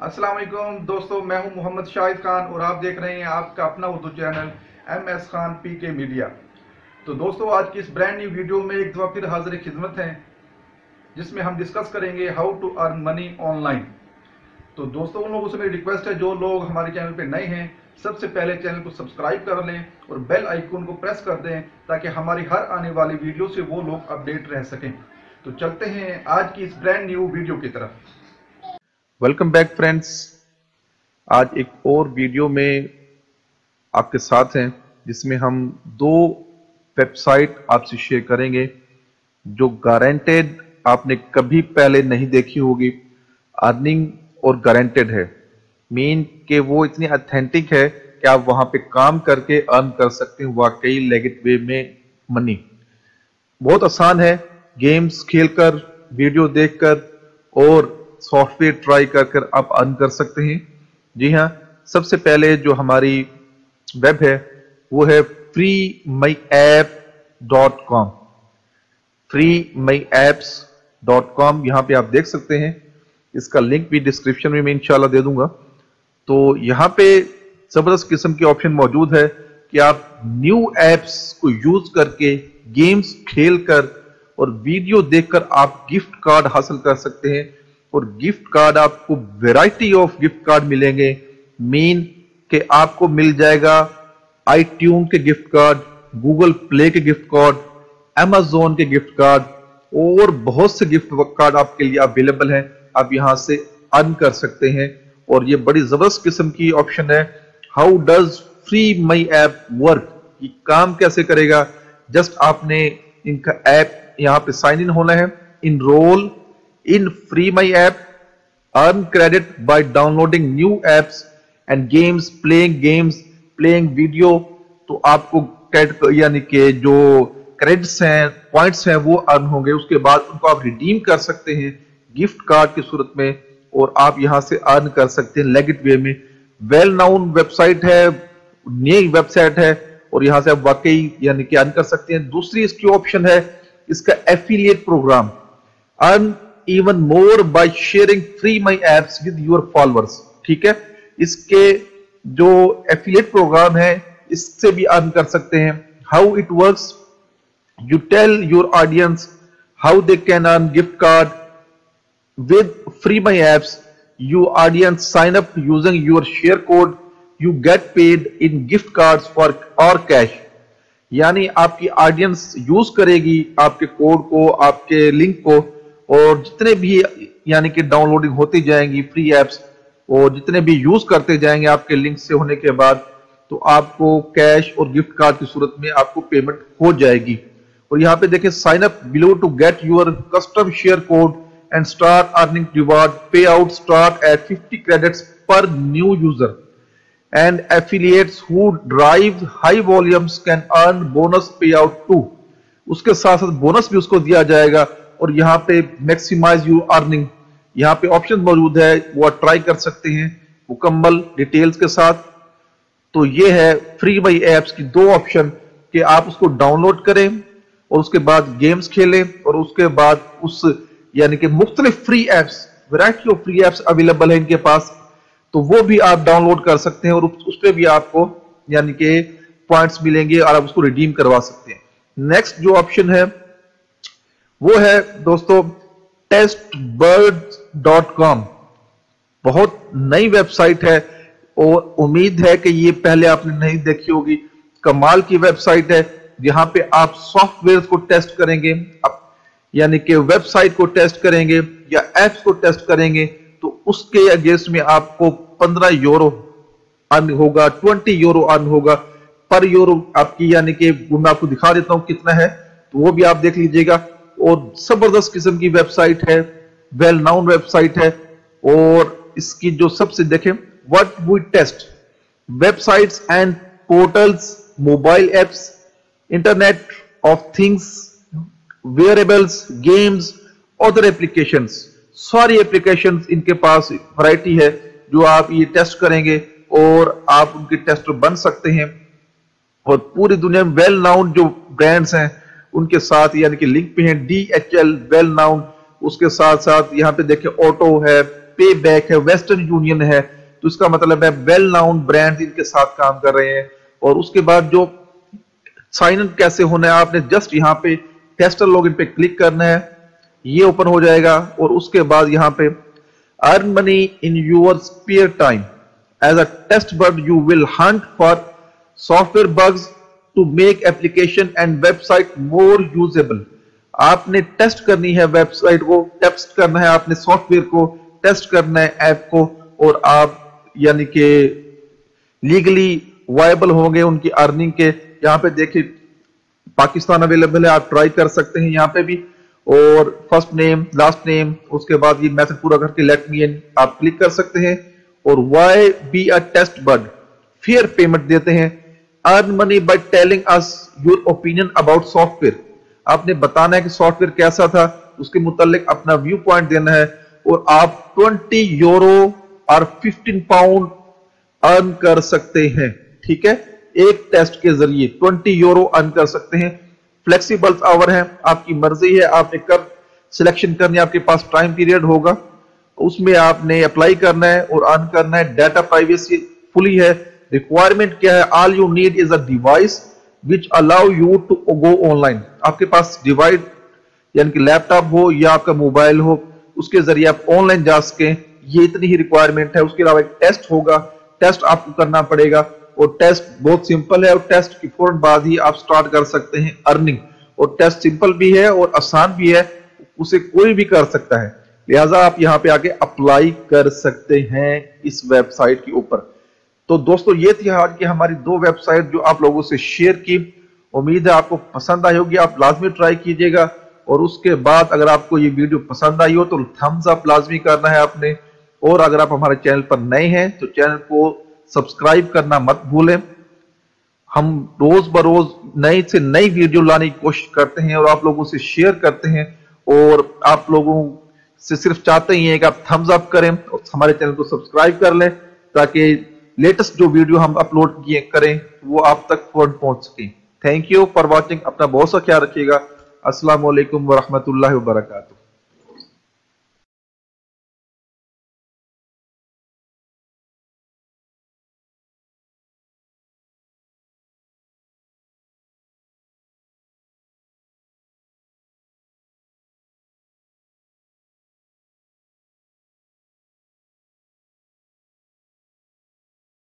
अस्सलाम वालेकुम दोस्तों, मैं हूं मोहम्मद शाहिद खान और आप देख रहे हैं आपका अपना Urdu channel MS Khan PK media. तो दोस्तों, आज की इस ब्रांड न्यू वीडियो में एक दफा फिर हाजिर खिदमत है, जिसमें हम डिस्कस करेंगे how to earn money online. तो दोस्तों, उन लोगों से मेरी रिक्वेस्ट है, जो लोग हमारे चैनल पे नए हैं, सबसे पहले चैनल को सब्सक्राइब कर लें और बेल आइकन को प्रेस कर दें, ताकि हमारी हर आने वाली वीडियो से वो लोग अपडेट रह सकें। तो चलते हैं आज की इस ब्रांड न्यू वीडियो की तरफ। Welcome back friends. आज एक और वीडियो में आपके साथ हैं, जिसमें हम दो वेबसाइट आपसे शेयर करेंगे जो गारंटेड आपने कभी पहले नहीं देखी होगी। अर्निंग और गारंटेड है, मीन कि वो इतनी ऑथेंटिक है कि आप वहां पे काम करके अर्न कर सकते हैं वाकई लेजिट वे में मनी। बहुत आसान है, गेम्स खेलकर, वीडियो देखकर और सॉफ्टवेयर ट्राई कर आप अर्न कर सकते हैं। जी हाँ, सबसे पहले जो हमारी वेब है वो है freemyapp.com। freemyaps.com, यहाँ पे आप देख सकते हैं। इसका लिंक भी डिस्क्रिप्शन में मैं इंशाल्लाह दे दूंगा। तो यहाँ पे जबरदस्त किस्म के ऑप्शन मौजूद है कि आप न्यू एप्स को यूज करके गेम्स खेलकर और वीडियो देखकर आप गिफ्ट कार्ड हासिल कर सकते हैं। और गिफ्ट कार्ड आपको वैरायटी ऑफ गिफ्ट कार्ड मिलेंगे। मीन कि आपको मिल जाएगा iTunes के गिफ्ट कार्ड, गूगल प्ले के गिफ्ट कार्ड, Amazon के गिफ्ट कार्ड और बहुत से गिफ्ट कार्ड आपके लिए अवेलेबल हैं। आप यहां से अर्न कर सकते हैं और ये बड़ी जबरदस्त किस्म की ऑप्शन है। How does free my app work, ये काम कैसे करेगा? जस्ट आपने इनका ऐप यहां पे साइन इन होना है। Enrol in free my app, earn credit by downloading new apps and games, playing video। तो आपको यानी कि जो क्रेडिट्स हैं, पॉइंट्स हैं, वो अर्न होंगे। उसके बाद उनको आप रिडीम कर सकते हैं गिफ्ट कार्ड की सूरत में और आप यहां से अर्न कर सकते हैं लेजिट वे में। वेल नाउन वेबसाइट है, नई वेबसाइट है और यहां से आप वाकई यानी कि अर्न कर सकते हैं। दूसरी इसकी ऑप्शन है इसका affiliate programme, earn even more by sharing free my apps with your followers। ठीक है, इसके जो एफिलिएट प्रोग्राम है इससे भी अर्न कर सकते हैं। How it works, you tell your audience how they can earn gift card with free my apps। you audience sign up using your share code, you get paid in gift cards for or cash। यानी आपकी audience use करेगी आपके code को, आपके link को, और जितने भी यानी कि डाउनलोडिंग होती जाएंगी फ्री एप्स और जितने भी यूज करते जाएंगे आपके लिंक से होने के बाद, तो आपको कैश और गिफ्ट कार्ड की सूरत में आपको पेमेंट हो जाएगी। और यहाँ पे देखें, sign up below to get your custom share code and start earning reward, payout start at 50 credits per new user and affiliates who drive high volumes can earn bonus payout too. उसके साथ साथ bonus भी उसको दिया जाएगा। और यहाँ पे मैक्सिमाइज योर अर्निंग, यहाँ पे ऑप्शन मौजूद है, वो आप ट्राई कर सकते हैं मुकम्मल डिटेल्स के साथ। तो ये है फ्री माई एप्स की दो ऑप्शन कि आप उसको डाउनलोड करें और उसके बाद गेम्स खेलें और उसके बाद उस यानी कि मुख्तलिफ free apps, variety of free apps available है इनके पास, तो वो भी आप डाउनलोड कर सकते हैं और उस पर भी आपको यानी कि पॉइंट्स मिलेंगे और आप उसको रिडीम करवा सकते हैं। नेक्स्ट जो ऑप्शन है वो है दोस्तों testbirds.com। बहुत नई वेबसाइट है और उम्मीद है कि ये पहले आपने नहीं देखी होगी। कमाल की वेबसाइट है, जहां पे आप सॉफ्टवेयर को टेस्ट करेंगे, यानी कि वेबसाइट को टेस्ट करेंगे या एप्स को टेस्ट करेंगे, तो उसके अगेंस्ट में आपको 15 यूरो अर्न होगा, 20 यूरो अर्न होगा पर यूरो आपकी, यानी कि मैं आपको दिखा देता हूं कितना है, तो वो भी आप देख लीजिएगा। और जबरदस्त किस्म की वेबसाइट है, वेल नाउन वेबसाइट है। और इसकी जो सबसे देखें, what we test, websites and portals, mobile apps, internet of things, wearables, games, other applications. सारी एप्लीकेशंस इनके पास वैरायटी है जो आप ये टेस्ट करेंगे और आप उनके टेस्टर बन सकते हैं। और पूरी दुनिया में वेल नाउन जो ब्रांड्स हैं उनके साथ यानी कि लिंक पे हैं। DHL वेल नाउन, उसके साथ साथ यहाँ पे देखें ऑटो है, पे बैक है, वेस्टर्न यूनियन है, तो इसका मतलब है वेल नाउन ब्रांड इनके साथ काम कर रहे हैं। और उसके बाद जो साइन इन कैसे होना है, आपने जस्ट यहाँ पे टेस्टर लॉगिन पे क्लिक करना है, ये ओपन हो जाएगा। और उसके बाद यहाँ पे earn money in your spare time as a test bird you will hunt for software bugs to make application and website more usable. आपने टेस्ट करनी है वेबसाइट को, टेस्ट करना है आपने सॉफ्टवेयर को, टेस्ट करना है ऐप को, और आप यानी कि लीगली वायबल होंगे उनकी अर्निंग के। यहाँ पे देखिए पाकिस्तान अवेलेबल है, आप ट्राई कर सकते हैं यहाँ पे भी। और फर्स्ट नेम, लास्ट नेम, उसके बाद ये मैसेज पूरा करके लेट मी इन आप क्लिक कर सकते हैं। और why be a test bird, fair payment देते हैं। Earn money by telling us your opinion about software, आपने बताना है कि सॉफ्टवेयर कैसा था, उसके मुतालिक अपना व्यू पॉइंट देना है। और आप 20 यूरो और 15 पाउंड अर्न कर सकते हैं, ठीक है, एक टेस्ट के जरिए 20 यूरो अर्न कर सकते हैं। फ्लेक्सिबल आवर है, आपकी मर्जी है, आपने कब सिलेक्शन करनी है, आपके पास टाइम पीरियड होगा, उसमें आपने अप्लाई करना है और अर्न करना है। डाटा प्राइवेसी फुली है। रिक्वायरमेंट क्या है, all you need is a device which allow you to go online. आपके पास डिवाइस यानी कि लैपटॉप हो या आपका मोबाइल हो, उसके जरिए आप ऑनलाइन जा सकें, ये इतनी ही रिक्वायरमेंट है। उसके अलावा एक टेस्ट होगा, टेस्ट आपको करना पड़ेगा, और टेस्ट बहुत सिंपल है, और टेस्ट के फौरन बाद ही आप स्टार्ट कर सकते हैं अर्निंग। और टेस्ट सिंपल भी है और आसान भी है, उसे कोई भी कर सकता है, लिहाजा आप यहाँ पे आके अप्लाई कर सकते हैं इस वेबसाइट के ऊपर। तो दोस्तों ये थी आज की हमारी 2 वेबसाइट जो आप लोगों से शेयर की। उम्मीद है आपको पसंद आई होगी, आप लाजमी ट्राई कीजिएगा। और उसके बाद अगर आपको ये वीडियो पसंद आई हो तो थम्स अप लाजमी करना है आपने। और अगर आप हमारे चैनल पर नए हैं तो चैनल को सब्सक्राइब करना मत भूलें। हम रोज बरोज नई से नई वीडियो लाने की कोशिश करते हैं और आप लोगों से शेयर करते हैं। और आप लोगों से सिर्फ चाहते ही हैं कि आप थम्स अप करें और हमारे चैनल को सब्सक्राइब कर लें, ताकि लेटेस्ट जो वीडियो हम अपलोड किए करें वो आप तक फौरन पहुंच सके। Thank you for watching. अपना बहुत सा ख्याल रखिएगा। अस्सलाम वालेकुम व रहमतुल्लाहि व बरकातुहू।